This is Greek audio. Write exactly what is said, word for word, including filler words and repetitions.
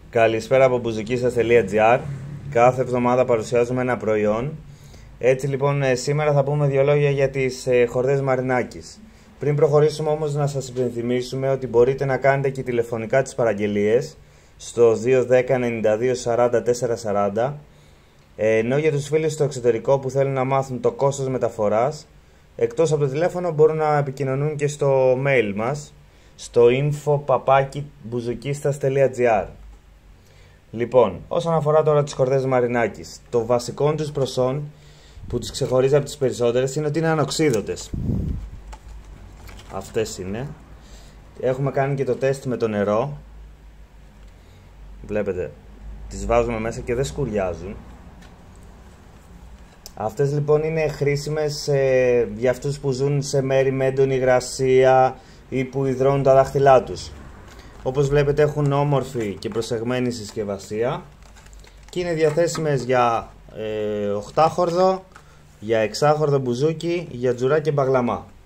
Καλησπέρα από μπουζουκίστας τελεία τζι άρ. Κάθε εβδομάδα παρουσιάζουμε ένα προϊόν. Έτσι λοιπόν σήμερα θα πούμε δύο λόγια για τις ε, χορδές Μαρινάκης. Πριν προχωρήσουμε όμως να σας υπενθυμίσουμε ότι μπορείτε να κάνετε και τηλεφωνικά τις παραγγελίες στο δύο ένα μηδέν εννιά δύο σαράντα τέσσερα σαράντα, ε, ενώ για τους φίλους στο εξωτερικό που θέλουν να μάθουν το κόστος μεταφοράς, εκτός από το τηλέφωνο μπορούν να επικοινωνούν και στο mail μας στο info παπάκι μπουζουκίστας τελεία τζι άρ. Λοιπόν, όσον αφορά τώρα τις χορδές Μαρινάκης, το βασικό τους προσόν που τις ξεχωρίζει από τις περισσότερες είναι ότι είναι ανοξίδωτες. Αυτές είναι. Έχουμε κάνει και το τεστ με το νερό. Βλέπετε, τις βάζουμε μέσα και δεν σκουριάζουν. Αυτές λοιπόν είναι χρήσιμες ε, για αυτούς που ζουν σε μέρη με έντονη υγρασία ή που υδρώνουν τα δάχτυλά τους. Όπως βλέπετε έχουν όμορφη και προσεγμένη συσκευασία και είναι διαθέσιμες για ε, οχτάχορδο, για εξάχορδο μπουζούκι, για τζουρά και μπαγλαμά.